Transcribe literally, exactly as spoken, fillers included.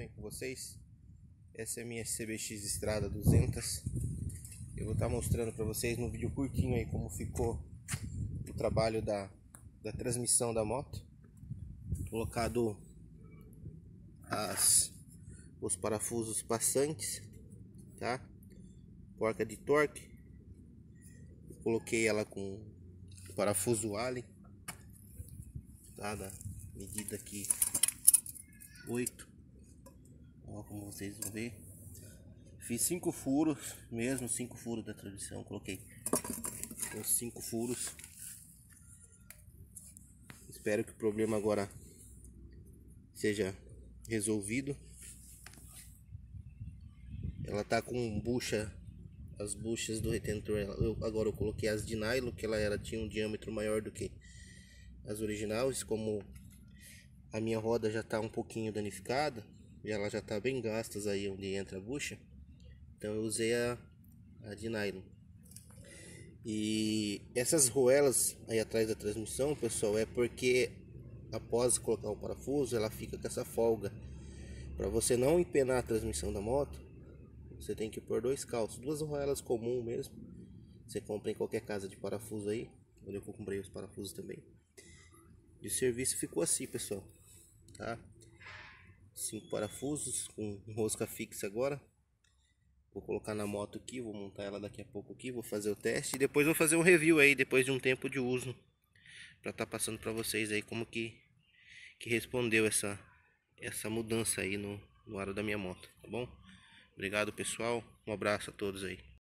bem com vocês? Essa é a minha C B X Estrada duzentos. Eu vou estar mostrando para vocês no vídeo curtinho aí como ficou o trabalho da, da transmissão da moto. Colocado as, os parafusos passantes, tá? Porca de torque. Eu coloquei ela com o parafuso Allen, tá? Da medida aqui oito. Ó, como vocês vão ver, fiz cinco furos, mesmo cinco furos da transmissão, coloquei os cinco furos. Espero que o problema agora seja resolvido. Ela tá com bucha, as buchas do retentor, eu, agora eu coloquei as de nylon, que ela era, tinha um diâmetro maior do que as originais. Como a minha roda já tá um pouquinho danificada, e ela já tá bem gastas aí onde entra a bucha, então eu usei a, a de nylon. E essas roelas aí atrás da transmissão, pessoal, é porque após colocar o parafuso ela fica com essa folga. Para você não empenar a transmissão da moto, você tem que pôr dois calços, duas roelas comum mesmo, você compra em qualquer casa de parafuso aí, onde eu comprei os parafusos também. De serviço ficou assim, pessoal, tá? Cinco parafusos com rosca fixa agora. Vou colocar na moto aqui, vou montar ela daqui a pouco aqui, vou fazer o teste e depois vou fazer um review aí depois de um tempo de uso, para estar tá passando para vocês aí como que que respondeu essa essa mudança aí no, no aro da minha moto, tá bom? Obrigado, pessoal, um abraço a todos aí.